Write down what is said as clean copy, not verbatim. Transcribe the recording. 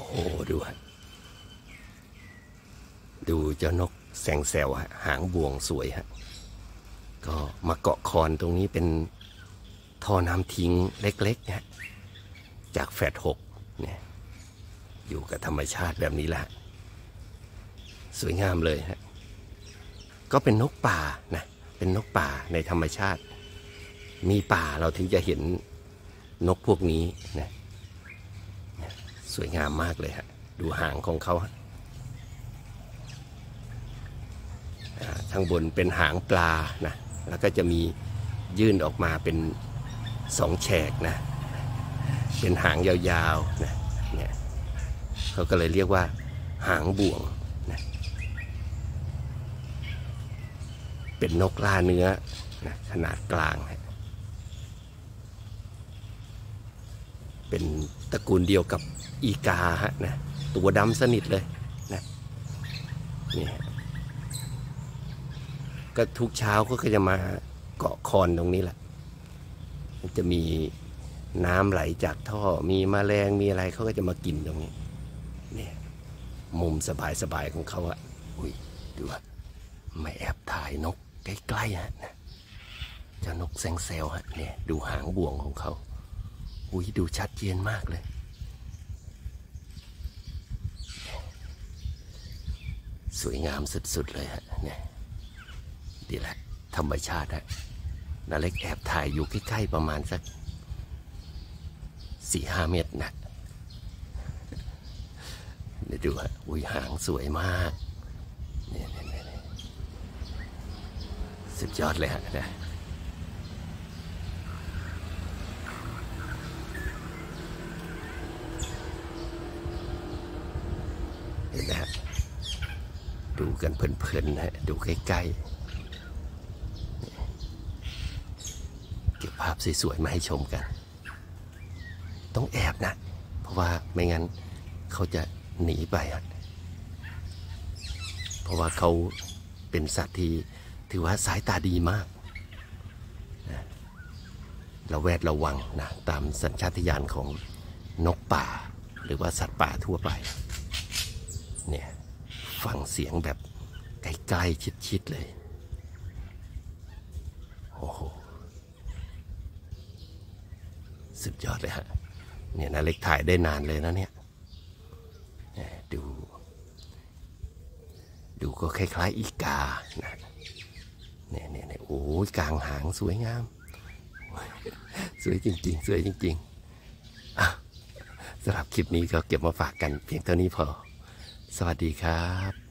โหดูฮะดูเจ้านกแสงแซวฮะหางบ่วงสวยฮะก็มาเกาะคอนตรงนี้เป็นท่อน้ำทิ้งเล็กๆฮะจากแฟด6เนี่ยอยู่กับธรรมชาติแบบนี้แหละสวยงามเลยฮะก็เป็นนกป่านะเป็นนกป่าในธรรมชาติมีป่าเราถึงจะเห็นนกพวกนี้นะสวยงามมากเลยฮะดูหางของเขาข้างบนเป็นหางปลานะแล้วก็จะมียื่นออกมาเป็น2แฉกนะเป็นหางยาวๆนะเนี่ยเขาก็เลยเรียกว่าหางบ่วงนะเป็นนกล่าเนื้อนะขนาดกลางนะเป็นตระกูลเดียวกับอีกาฮะนะตัวดำสนิทเลยนะนี่ก็ทุกเช้าก็จะมาเกาะคอนตรงนี้แหละมันจะมีน้ำไหลจากท่อมีแมลงมีอะไรเขาก็จะมากินตรงนี้เนี่ยมุมสบายๆของเขาอะอุ้ยดูว่าไม่แอบถ่ายนกใกล้ๆฮะนะเจ้านกแซงเซลฮะเนี่ยดูหางบ่วงของเขาอุ้ยดูชัดเจนมากเลยสวยงามสุดๆเลยฮะเนี่ยดีแหละธรรมชาติฮะนาเล็กแอบถ่ายอยู่ใกล้ๆประมาณสัก4-5 เมตรนะเดี๋ยวดูฮะอุ้ยหางสวยมากเนี่ยสุดยอดเลยฮะนะเห็นไหมฮะดูกันเพลินๆฮะดูใกล้ๆเก็บภาพสวยๆมาให้ชมกันต้องแอบนะเพราะว่าไม่งั้นเขาจะหนีไปเพราะว่าเขาเป็นสัตว์ที่ถือว่าสายตาดีมากนะระแวดระวังนะตามสัญชาตญาณของนกป่าหรือว่าสัตว์ป่าทั่วไปเนี่ยฟังเสียงแบบใกล้ๆชิดๆเลยโอ้โหสุดยอดเลยฮะเนี่ยนาเล็กถ่ายได้นานเลยนะเนี่ยดูก็คล้ายๆอีกานะเนี่ยโอ้ยกลางหางสวยงามสวยจริงๆสวยจริงๆสำหรับคลิปนี้ก็เก็บมาฝากกันเพียงเท่านี้พอสวัสดีครับ